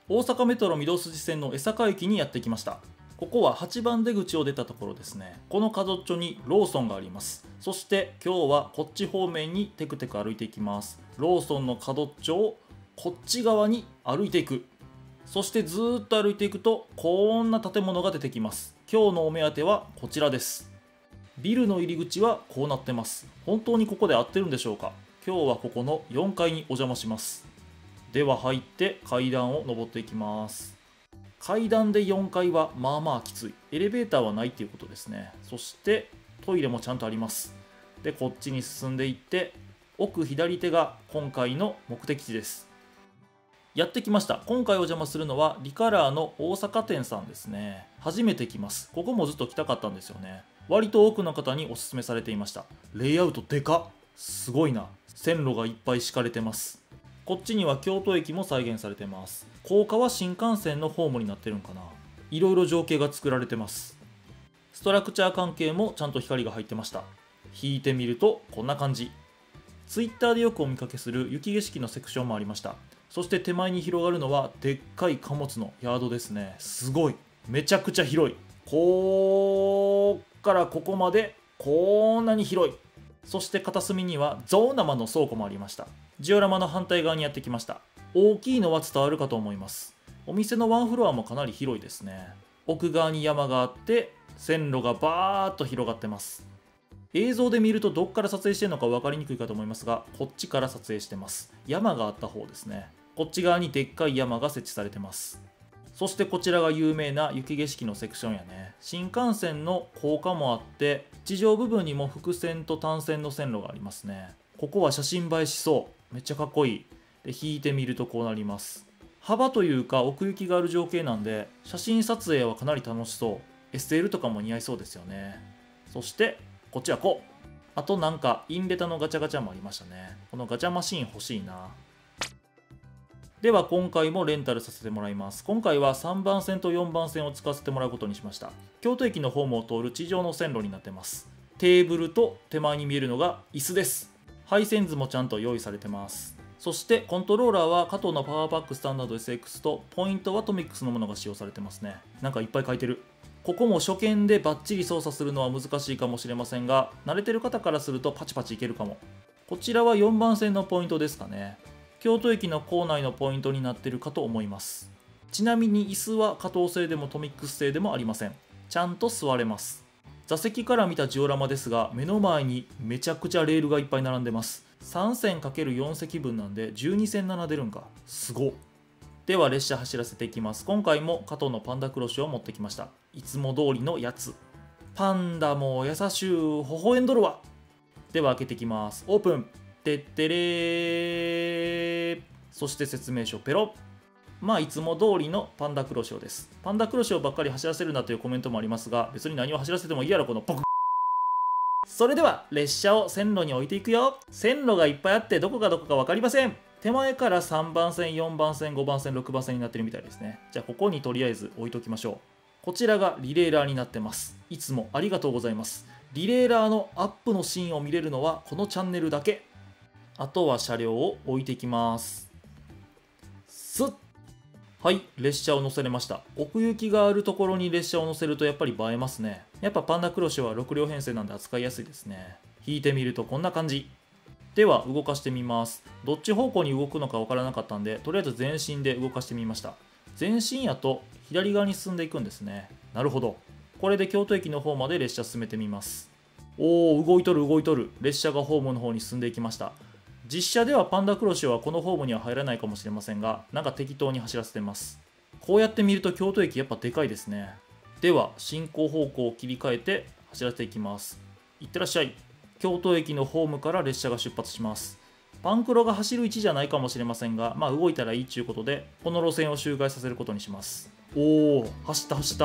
大阪メトロ御堂筋線の江坂駅にやってきました。ここは8番出口を出たところですね。この角っちょにローソンがあります。そして今日はこっち方面にテクテク歩いていきます。ローソンの角っちょをこっち側に歩いていく。そしてずーっと歩いていくとこんな建物が出てきます。今日のお目当てはこちらです。ビルの入り口はこうなってます。本当にここで合ってるんでしょうか。今日はここの4階にお邪魔します。では入って階段を上っていきます。階段で4階はまあまあきつい。エレベーターはないっていうことですね。そしてトイレもちゃんとあります。でこっちに進んでいって奥左手が今回の目的地です。やってきました。今回お邪魔するのはリカラーの大阪店さんですね。初めて来ます。ここもずっと来たかったんですよね。割と多くの方にお勧めされていました。レイアウトでかっ、すごいな。線路がいっぱい敷かれてます。こっちには京都駅も再現されてます。高架は新幹線のホームになってるんかな。いろいろ情景が作られてます。ストラクチャー関係もちゃんと光が入ってました。引いてみるとこんな感じ。ツイッターでよくお見かけする雪景色のセクションもありました。そして手前に広がるのはでっかい貨物のヤードですね。すごい。めちゃくちゃ広い。こっからここまでこんなに広い。そして片隅にはゾウ生の倉庫もありました。ジオラマの反対側にやってきました。大きいのは伝わるかと思います。お店のワンフロアもかなり広いですね。奥側に山があって線路がバーッと広がってます。映像で見るとどっから撮影してるのか分かりにくいかと思いますが、こっちから撮影してます。山があった方ですね。こっち側にでっかい山が設置されてます。そしてこちらが有名な雪景色のセクションやね。新幹線の高架もあって地上部分にも複線と単線の線路がありますね。ここは写真映えしそう。めっちゃかっこいい。で引いてみるとこうなります。幅というか奥行きがある情景なんで写真撮影はかなり楽しそう。 SL とかも似合いそうですよね。そしてこっちはこう。あとなんかインベタのガチャガチャもありましたね。このガチャマシーン欲しいな。では今回もレンタルさせてもらいます。今回は3番線と4番線を使わせてもらうことにしました。京都駅のホームを通る地上の線路になってます。テーブルと手前に見えるのが椅子です。配線図もちゃんと用意されてます。そしてコントローラーは加藤のパワーパックスタンダード SX とポイントはトミックスのものが使用されてますね。なんかいっぱい書いてる。ここも初見でバッチリ操作するのは難しいかもしれませんが、慣れてる方からするとパチパチいけるかも。こちらは4番線のポイントですかね。京都駅の構内のポイントになってるかと思います。ちなみに椅子は加藤製でもトミックス製でもありません。ちゃんと座れます。座席から見たジオラマですが、目の前にめちゃくちゃレールがいっぱい並んでます。3線 ×4 席分なんで12線並んでるんか。すごっ。では列車走らせていきます。今回も加藤のパンダクロシを持ってきました。いつも通りのやつ。パンダも優しゅう微笑んどるわ。では開けていきます。オープン。てってれー。そして説明書ペロッ。まあいつも通りのパンダクロショーです。パンダクロショーばっかり走らせるなというコメントもありますが、別に何を走らせてもいいやろこのポク。それでは列車を線路に置いていくよ。線路がいっぱいあってどこがどこか分かりません。手前から3番線、4番線、5番線、6番線になってるみたいですね。じゃあここにとりあえず置いときましょう。こちらがリレーラーになってます。いつもありがとうございます。リレーラーのアップのシーンを見れるのはこのチャンネルだけ。あとは車両を置いていきます。スッ。はい、列車を乗せれました。奥行きがあるところに列車を乗せるとやっぱり映えますね。やっぱパンダクロシは6両編成なんで扱いやすいですね。引いてみるとこんな感じ。では動かしてみます。どっち方向に動くのかわからなかったんで、とりあえず前進で動かしてみました。前進やと左側に進んでいくんですね。なるほど。これで京都駅の方まで列車進めてみます。おー、動いとる動いとる。列車がホームの方に進んでいきました。実車ではパンダクロシはこのホームには入らないかもしれませんが、なんか適当に走らせてます。こうやって見ると京都駅やっぱでかいですね。では進行方向を切り替えて走らせていきます。いってらっしゃい。京都駅のホームから列車が出発します。パンクロが走る位置じゃないかもしれませんが、まあ動いたらいいということで、この路線を周回させることにします。おー、走った走った。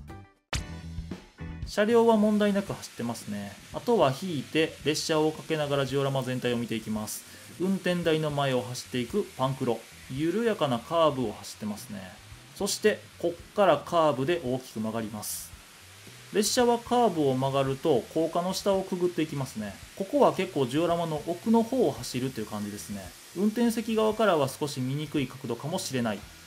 車両は問題なく走ってますね。あとは引いて列車をかけながらジオラマ全体を見ていきます。運転台の前を走っていくパンクロ。緩やかなカーブを走ってますね。そしてこっからカーブで大きく曲がります。列車はカーブを曲がると高架の下をくぐっていきますね。ここは結構ジオラマの奥の方を走るという感じですね。運転席側からは少し見にくい角度かもしれない。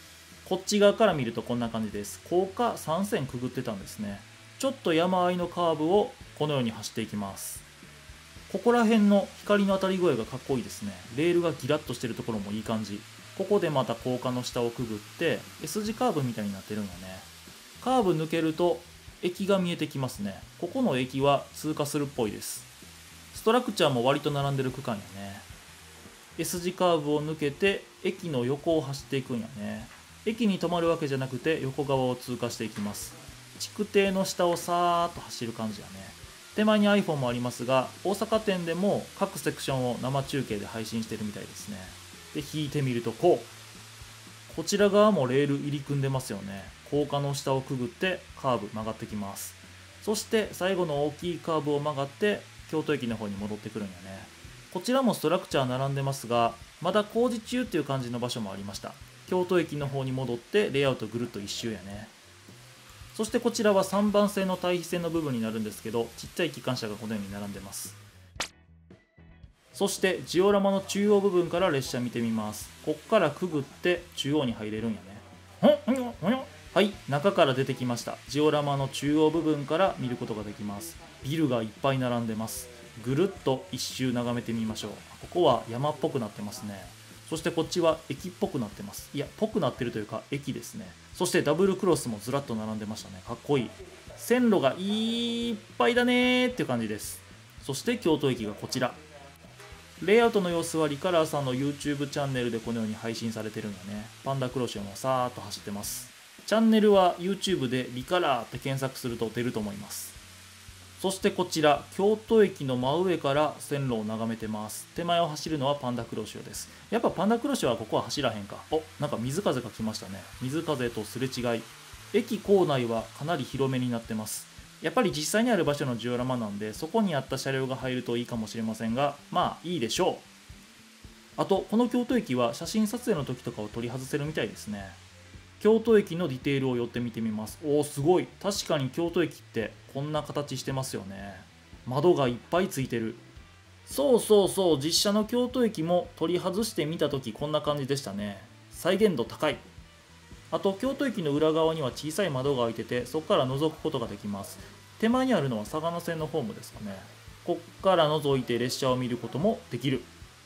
こっち側から見るとこんな感じです。高架3線くぐってたんですね。ちょっと山あいのカーブをこのように走っていきます。ここら辺の光の当たり具合がかっこいいですね。レールがギラッとしてるところもいい感じ。ここでまた高架の下をくぐって S 字カーブみたいになってるんよね。カーブ抜けると駅が見えてきますね。ここの駅は通過するっぽいです。ストラクチャーも割と並んでる区間やね。S 字カーブを抜けて駅の横を走っていくんやね。駅に止まるわけじゃなくて横側を通過していきます。築堤の下をさーっと走る感じやね。手前に iPhone もありますが、大阪店でも各セクションを生中継で配信してるみたいですね。で、引いてみるとこちら側もレール入り組んでますよね。高架の下をくぐってカーブ曲がってきます。そして最後の大きいカーブを曲がって京都駅の方に戻ってくるんやね。こちらもストラクチャー並んでますが、まだ工事中っていう感じの場所もありました。京都駅の方に戻ってレイアウトぐるっと一周やね。そしてこちらは3番線の対比線の部分になるんですけど、ちっちゃい機関車がこのように並んでます。そしてジオラマの中央部分から列車見てみます。こっからくぐって中央に入れるんやね。はい、中から出てきました。ジオラマの中央部分から見ることができます。ビルがいっぱい並んでます。ぐるっと一周眺めてみましょう。ここは山っぽくなってますね。そしてこっちは駅っぽくなってます。いや、ぽくなってるというか駅ですね。そしてダブルクロスもずらっと並んでましたね。かっこいい。線路がいっぱいだねーっていう感じです。そして京都駅がこちら。レイアウトの様子はリカラーさんの YouTube チャンネルでこのように配信されてるんだね。パンダクロションもさーっと走ってます。チャンネルは YouTube でリカラーって検索すると出ると思います。そしてこちら、京都駅の真上から線路を眺めてます。手前を走るのはパンダクロシオです。やっぱパンダクロシオはここは走らへんか。お、なんか水風が来ましたね。水風とすれ違い。駅構内はかなり広めになってます。やっぱり実際にある場所のジオラマなんで、そこにあった車両が入るといいかもしれませんが、まあいいでしょう。あと、この京都駅は写真撮影の時とかを取り外せるみたいですね。京都駅のディテールを寄って見てみます。おお、すごい。確かに京都駅ってこんな形してますよね。窓がいっぱいついてる。そうそうそう、実写の京都駅も取り外してみた時こんな感じでしたね。再現度高い。あと、京都駅の裏側には小さい窓が開いてて、そこから覗くことができます。手前にあるのは嵯峨野線のホームですかね。こっから覗いて列車を見ることもできる。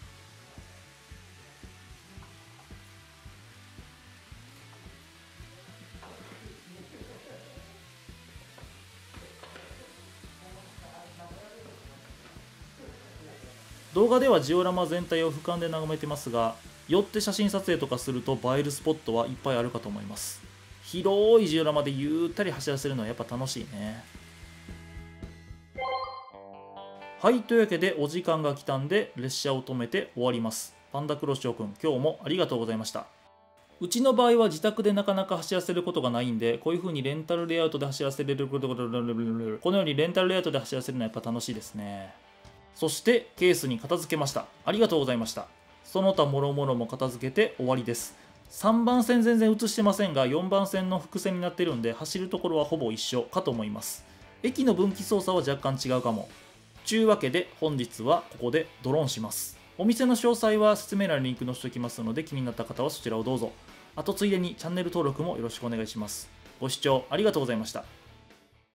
動画ではジオラマ全体を俯瞰で眺めてますが、寄って写真撮影とかすると映えるスポットはいっぱいあるかと思います。広いジオラマでゆったり走らせるのはやっぱ楽しいね。はい、というわけでお時間が来たんで列車を止めて終わります。パンダクロシオくん、今日もありがとうございました。うちの場合は自宅でなかなか走らせることがないんで、こういう風にレンタルレイアウトで走らせれるこのようにレンタルレイアウトで走らせるのはやっぱ楽しいですね。そしてケースに片付けました。ありがとうございました。その他諸々も片付けて終わりです。3番線全然映してませんが、4番線の伏線になってるんで走るところはほぼ一緒かと思います。駅の分岐操作は若干違うかも。ちゅうわけで本日はここでドローンします。お店の詳細は説明欄にリンク載せておきますので、気になった方はそちらをどうぞ。あとついでにチャンネル登録もよろしくお願いします。ご視聴ありがとうございました。